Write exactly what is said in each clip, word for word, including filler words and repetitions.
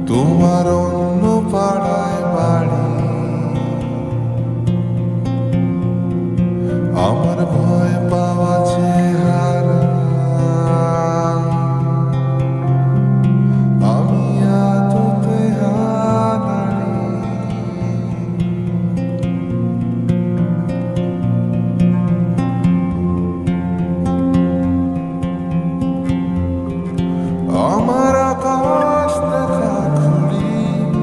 তোমার অন্য পাড়ায় বাড়ি, আমার ভয় পাওয়া চেহারা, আমি আদতে হানাড়ি। আমার আকাশ দেখা খুলি,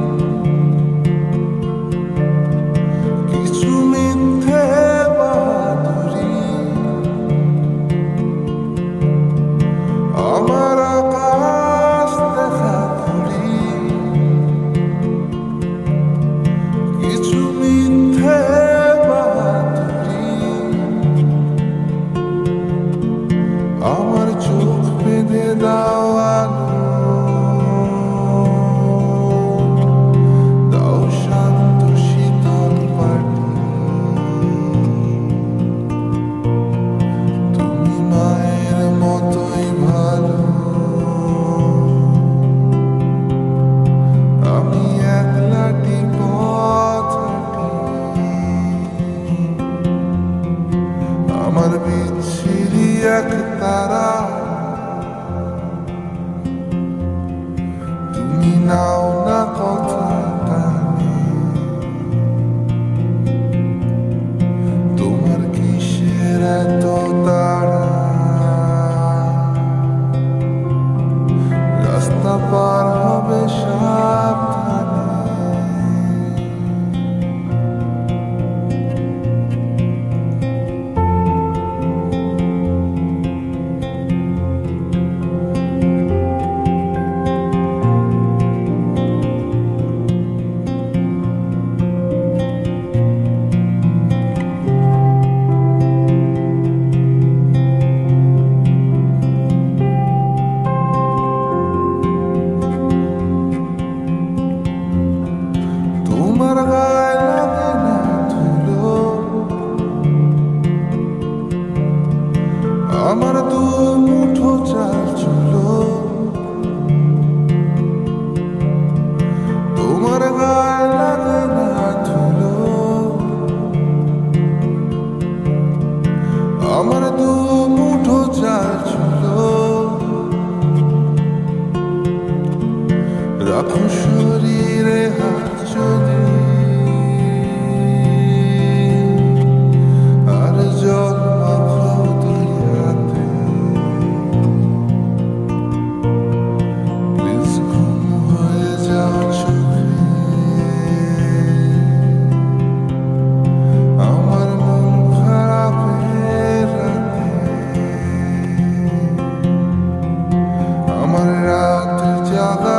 কিছু মিথ্যে বাহাদুরি। আমার আকাশ দেখা খুলি, কিছু মিথ্যে বাহাদুরি। আমার চোখ বেঁধে দাও আলো, দাও শান্ত শীতল পাটি। তুমি মায়ের মতোই ভালো, আমি একলাটি পথ হাঁটি। আমার বিচ্ছিরি এক তারা, তুমি নাও না কথা কানে। তোমার কিসের এত তাড়া, রাস্তা পার হবে সাবধানে। তোমার গায়ে লাগে না ধুলো, আমার দু মুঠো চাল চুলো। তোমার গায়ে লাগে না ধুলো, আমার দু মুঠো চাল চুলো। রাখো শরীরে হাত যদি, আর জল মাখো দুই হাতে। প্লিজ ঘুম হয়ে যাও চোখে, আমার মন খারাপের রাতে। আমার রাত জাগা